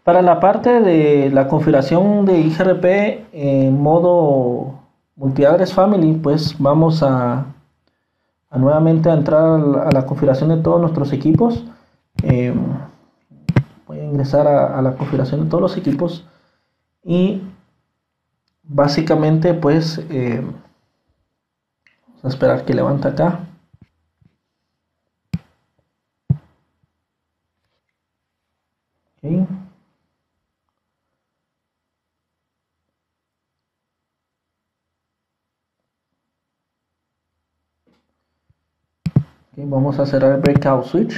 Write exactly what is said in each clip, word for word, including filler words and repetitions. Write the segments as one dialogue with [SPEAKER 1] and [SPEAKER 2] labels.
[SPEAKER 1] Para la parte de la configuración de I G R P en modo multi-address family, pues vamos a, a nuevamente a entrar a la, a la configuración de todos nuestros equipos. Eh, voy a ingresar a, a la configuración de todos los equipos y básicamente pues eh, vamos a esperar que levante acá. Okay. Okay, vamos a cerrar el breakout switch.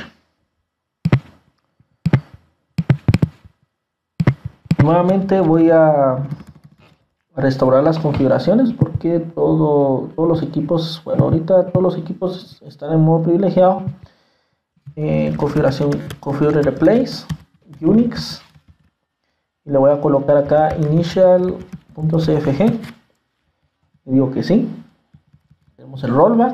[SPEAKER 1] Nuevamente voy a restaurar las configuraciones porque todo, todos los equipos, bueno, ahorita todos los equipos están en modo privilegiado. Eh, configuración, configure replace, Unix, y le voy a colocar acá initial.cfg. Y digo que sí. Tenemos el rollback.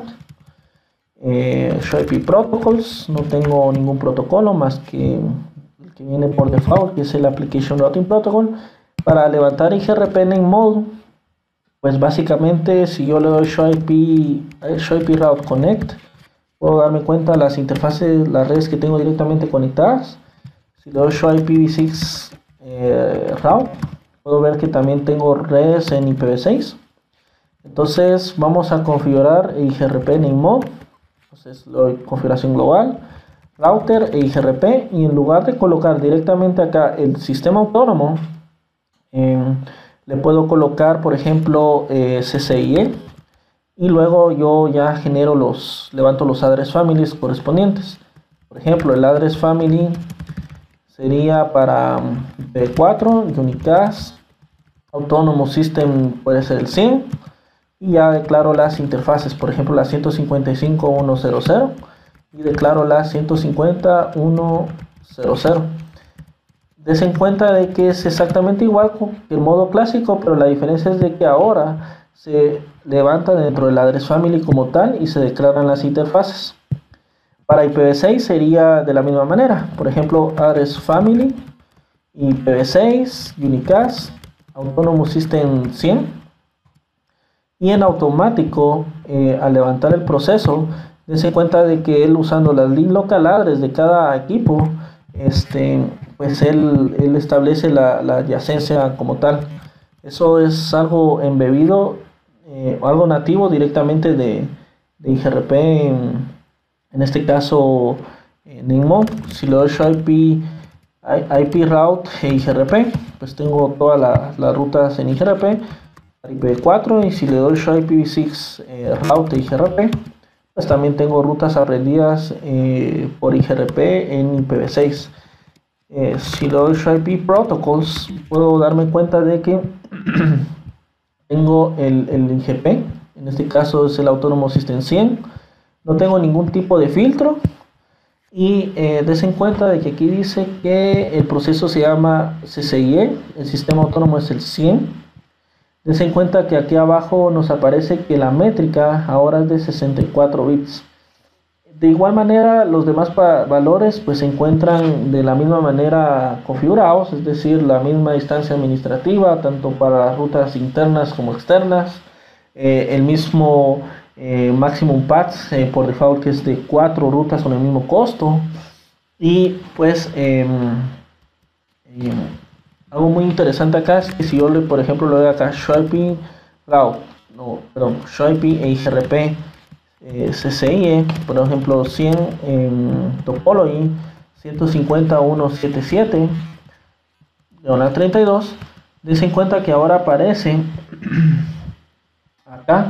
[SPEAKER 1] Eh, show I P protocols, no tengo ningún protocolo más que el que viene por default, que es el application routing protocol. Para levantar I G R P name mode, pues básicamente si yo le doy show I P, show I P route connect, puedo darme cuenta de las interfaces, las redes que tengo directamente conectadas. Si le doy show I P v seis eh, route, puedo ver que también tengo redes en I P v seis. Entonces vamos a configurar I G R P name mode. Entonces le doy configuración global, router e I G R P, y en lugar de colocar directamente acá el sistema autónomo, eh, le puedo colocar por ejemplo eh, C C I E, y luego yo ya genero los, levanto los address families correspondientes. Por ejemplo, el address family sería para I P v cuatro, Unicast, autónomo system puede ser el cien, y ya declaro las interfaces, por ejemplo la ciento cincuenta y cinco punto ciento y declaro la ciento cincuenta punto ciento. Des en cuenta de que es exactamente igual que el modo clásico, pero la diferencia es de que ahora se levanta dentro del address family como tal y se declaran las interfaces. Para I P v seis sería de la misma manera, por ejemplo address family, I P v seis, Unicast, autónomo system cien, y en automático eh, al levantar el proceso, dense cuenta de que él, usando las link local address de cada equipo, este pues él, él establece la, la adyacencia como tal. Eso es algo embebido, eh, algo nativo directamente de, de I G R P, en, en este caso en name. Si le doy show I P, I P route e I G R P, pues tengo todas la, las rutas en I G R P, I P v cuatro, y si le doy show I P v seis eh, route e I G R P, pues también tengo rutas aprendidas eh, por I G R P en I P v seis. Eh, si le doy show I P protocols, puedo darme cuenta de que tengo el, el I G P, en este caso es el autónomo system cien, no tengo ningún tipo de filtro, y eh, des en cuenta de que aquí dice que el proceso se llama C C I E, el sistema autónomo es el cien. Des en cuenta que aquí abajo nos aparece que la métrica ahora es de sesenta y cuatro bits. De igual manera, los demás valores pues se encuentran de la misma manera configurados, es decir, la misma instancia administrativa, tanto para las rutas internas como externas, eh, el mismo eh, maximum paths eh, por default, que es de cuatro rutas con el mismo costo, y pues eh, eh, algo muy interesante acá es que si yo le, por ejemplo, le doy acá show I P route, no, perdón, show I P e I G R P, Eh, C C I E, por ejemplo cien en topology, ciento cincuenta punto ciento setenta y siete, diagonal treinta y dos, des en cuenta que ahora aparece acá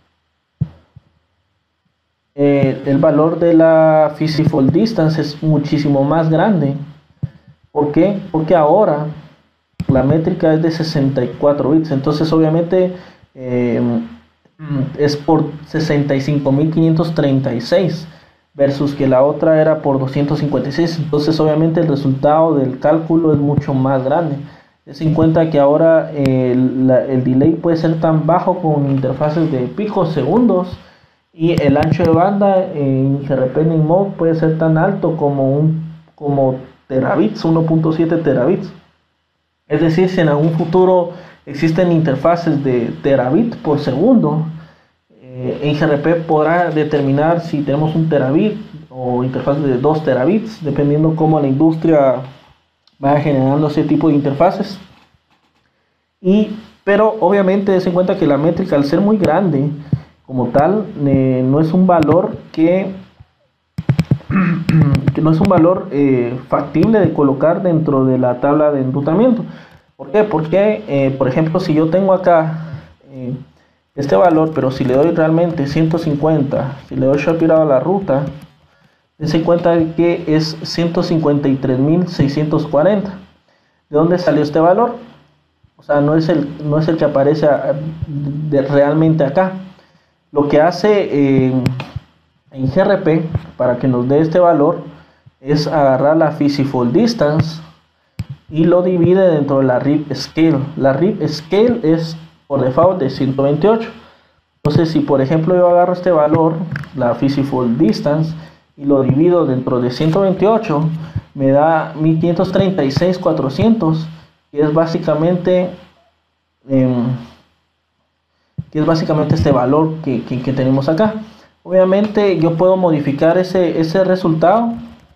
[SPEAKER 1] eh, el valor de la physical distance es muchísimo más grande. ¿Por qué? Porque ahora la métrica es de sesenta y cuatro bits, entonces obviamente eh, es por sesenta y cinco mil quinientos treinta y seis versus que la otra era por doscientos cincuenta y seis, entonces obviamente el resultado del cálculo es mucho más grande. Ten en cuenta que ahora eh, la, el delay puede ser tan bajo con interfaces de picos segundos, y el ancho de banda en I G R P name mode puede ser tan alto como un como terabits, uno punto siete terabits. Es decir, si en algún futuro existen interfaces de terabit por segundo, eh, I G R P podrá determinar si tenemos un terabit o interfaces de dos terabits, dependiendo cómo la industria vaya generando ese tipo de interfaces. Y, pero obviamente des en cuenta que la métrica, al ser muy grande como tal, eh, no es un valor que, que no es un valor eh, factible de colocar dentro de la tabla de enrutamiento. ¿Por qué? Porque, eh, por ejemplo, si yo tengo acá eh, este valor, pero si le doy realmente ciento cincuenta, si le doy Sharpie a la ruta, des en cuenta que es ciento cincuenta y tres mil seiscientos cuarenta. ¿De dónde salió este valor? O sea, no es el, no es el que aparece a, de, realmente acá. Lo que hace eh, en G R P para que nos dé este valor es agarrar la Feasible Distance y lo divide dentro de la R I P Scale. La R I P Scale es por default de ciento veintiocho. Entonces, si por ejemplo yo agarro este valor, la Feasible Distance, y lo divido dentro de ciento veintiocho, me da mil quinientos treinta y seis mil cuatrocientos, que es básicamente eh, que es básicamente este valor que, que, que tenemos acá. Obviamente yo puedo modificar ese, ese resultado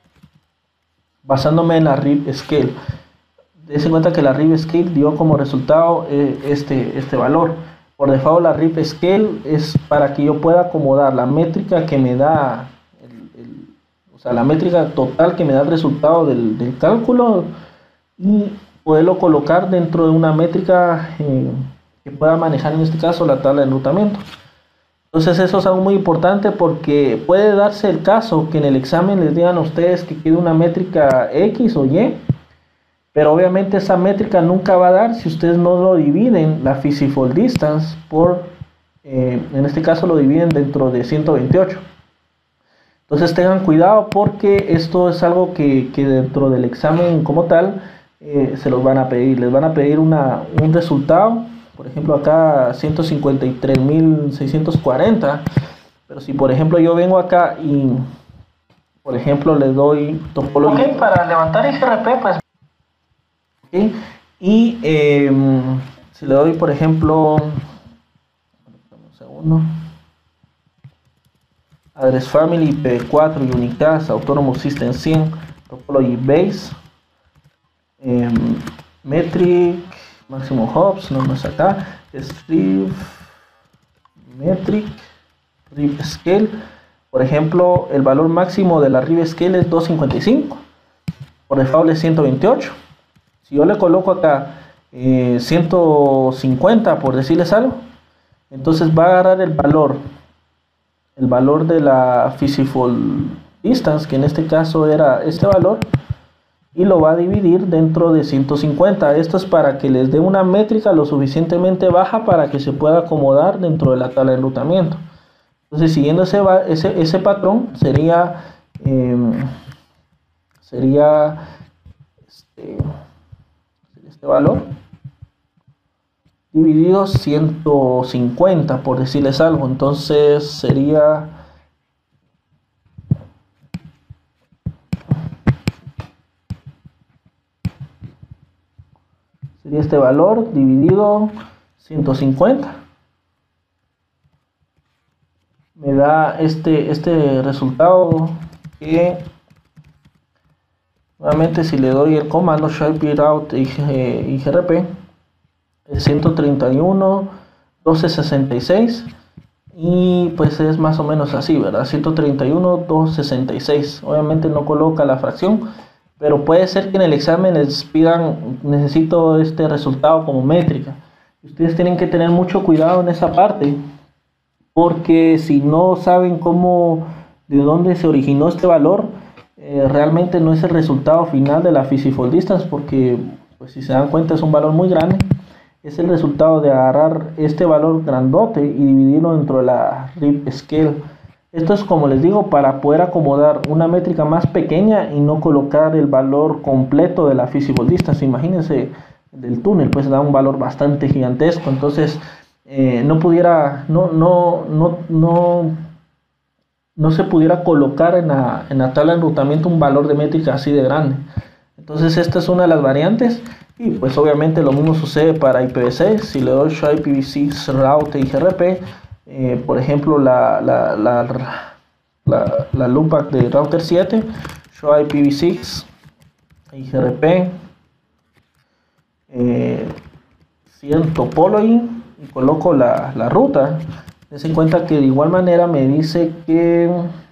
[SPEAKER 1] basándome en la R I P Scale. Des en cuenta que la R I P Scale dio como resultado eh, este, este valor. Por default la R I P Scale es para que yo pueda acomodar la métrica que me da el, el, o sea, la métrica total que me da el resultado del, del cálculo, y poderlo colocar dentro de una métrica eh, que pueda manejar, en este caso, la tabla de enrutamiento. Entonces eso es algo muy importante, porque puede darse el caso que en el examen les digan a ustedes que quede una métrica X o Y, pero obviamente esa métrica nunca va a dar si ustedes no lo dividen, la Feasible Distance, por, eh, en este caso lo dividen dentro de ciento veintiocho. Entonces tengan cuidado, porque esto es algo que, que dentro del examen como tal eh, se los van a pedir. Les van a pedir una, un resultado, por ejemplo acá ciento cincuenta y tres mil seiscientos cuarenta, pero si por ejemplo yo vengo acá y por ejemplo le doy topología,
[SPEAKER 2] ok, para levantar I G R P, pues
[SPEAKER 1] ¿sí? Y eh, si le doy por ejemplo un segundo, Address Family, P cuatro, Unicast, Autonomous System cien, Topology Base, eh, Metric, Máximo Hops, no más acá, Strip, Metric, R I P Scale. Por ejemplo, el valor máximo de la R I P Scale es doscientos cincuenta y cinco, por default es ciento veintiocho. Si yo le coloco acá eh, ciento cincuenta, por decirles algo, entonces va a agarrar el valor el valor de la Feasible Distance, que en este caso era este valor, y lo va a dividir dentro de ciento cincuenta. Esto es para que les dé una métrica lo suficientemente baja para que se pueda acomodar dentro de la tabla de enrutamiento. Entonces, siguiendo ese, ese, ese patrón, sería eh, sería este, este valor dividido ciento cincuenta, por decirles algo. Entonces sería sería este valor dividido ciento cincuenta, me da este este resultado, que nuevamente si le doy el comando Sharpie Route I G R P ciento treinta y uno mil doscientos sesenta y seis, y pues es más o menos así, ¿verdad? ciento treinta y uno mil doscientos sesenta y seis. Obviamente no coloca la fracción, pero puede ser que en el examen les pidan, necesito este resultado como métrica. Ustedes tienen que tener mucho cuidado en esa parte, porque si no saben cómo, de dónde se originó este valor, eh, realmente no es el resultado final de la Feasible Distance, porque pues si se dan cuenta es un valor muy grande. Es el resultado de agarrar este valor grandote y dividirlo dentro de la R I P Scale. Esto es, como les digo, para poder acomodar una métrica más pequeña y no colocar el valor completo de la Feasible Distance. Imagínense, del túnel pues da un valor bastante gigantesco. Entonces eh, no pudiera no no no no no se pudiera colocar en la, en la tabla de enrutamiento un valor de métrica así de grande. Entonces esta es una de las variantes. Y pues obviamente lo mismo sucede para I P v seis. Si le doy show I P v seis route I G R P, eh, por ejemplo la, la, la, la, la loopback de router siete, show I P v seis I G R P, eh, cien topology, y coloco la, la ruta. Des en cuenta que de igual manera me dice que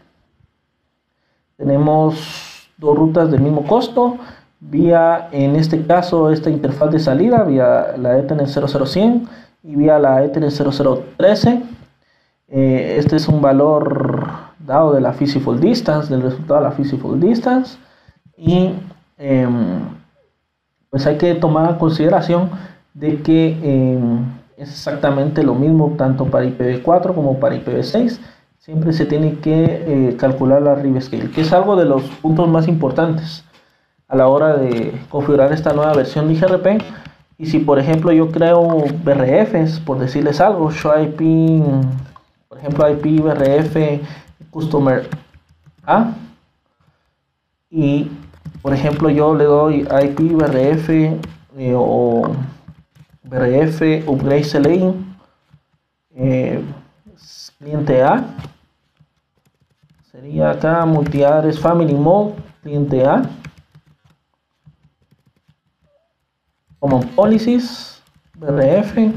[SPEAKER 1] tenemos dos rutas del mismo costo, vía, en este caso, esta interfaz de salida, vía la Ethernet cero cero cien y vía la Ethernet cero cero trece. Eh, este es un valor dado de la physical distance, del resultado de la physical distance, y eh, pues hay que tomar en consideración de que eh, es exactamente lo mismo tanto para I P v cuatro como para I P v seis. Siempre se tiene que eh, calcular la rev scale, que es algo de los puntos más importantes a la hora de configurar esta nueva versión de I G R P. Y si por ejemplo yo creo B R Fs, por decirles algo, show I P, por ejemplo I P B R F customer A, y por ejemplo yo le doy I P B R F eh, o B R F upgrade select eh, cliente A, sería acá multi-address family mode cliente A, common policies B R F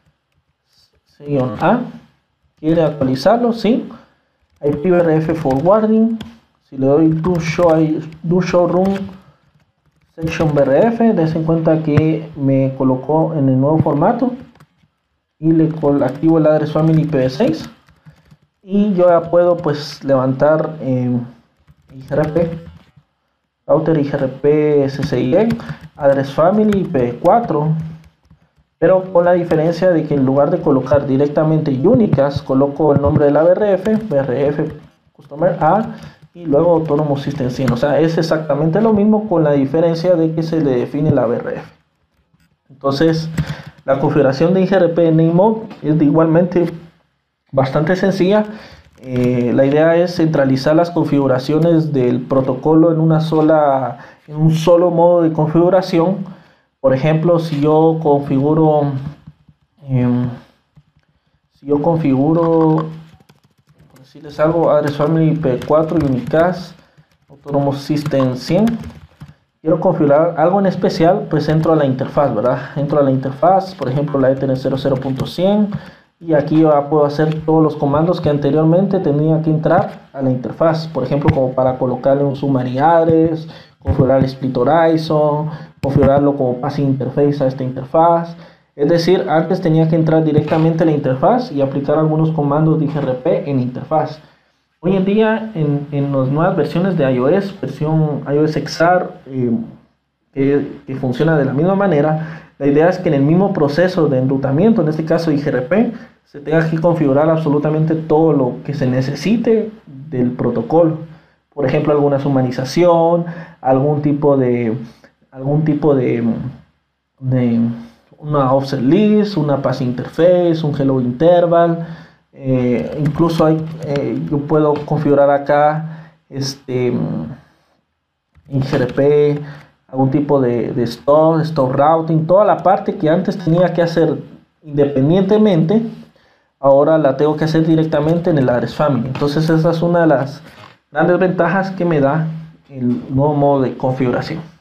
[SPEAKER 1] A, quiere actualizarlo, sí. I P B R F forwarding, si le doy do show, do show run section B R F, des en cuenta que me colocó en el nuevo formato, y le activo el address family I P v seis, y yo ya puedo pues levantar eh, I G R P, router I G R P S S I E, address family I P v cuatro, pero con la diferencia de que en lugar de colocar directamente Unicast, coloco el nombre de la B R F, B R F Customer A, y luego Autonomous System cien. O sea, es exactamente lo mismo, con la diferencia de que se le define la B R F. Entonces, la configuración de I G R P en Mode es de igualmente bastante sencilla. Eh, la idea es centralizar las configuraciones del protocolo en una sola, en un solo modo de configuración. Por ejemplo, si yo configuro, eh, si yo configuro, por decirles algo, address family I P v cuatro, Unicast, Autonomous System cien, quiero configurar algo en especial, pues entro a la interfaz, ¿verdad? Entro a la interfaz, por ejemplo, la Ethernet cero cero punto cien, y aquí ya puedo hacer todos los comandos que anteriormente tenía que entrar a la interfaz, por ejemplo, como para colocarle un summary address, configurar el split horizon, configurarlo como passing interface a esta interfaz. Es decir, antes tenía que entrar directamente a la interfaz y aplicar algunos comandos de I G R P en interfaz. Hoy en día, en, en las nuevas versiones de iOS, versión iOS X R, eh, que, que funciona de la misma manera, la idea es que en el mismo proceso de enrutamiento, en este caso I G R P, se tenga que configurar absolutamente todo lo que se necesite del protocolo. Por ejemplo, alguna humanización, algún tipo de, algún tipo de, de una offset list, una pass interface, un hello interval. Eh, incluso hay, eh, yo puedo configurar acá este I G R P, algún tipo de, de stop, stop routing, toda la parte que antes tenía que hacer independientemente, ahora la tengo que hacer directamente en el address family. Entonces esa es una de las grandes ventajas que me da el nuevo modo de configuración.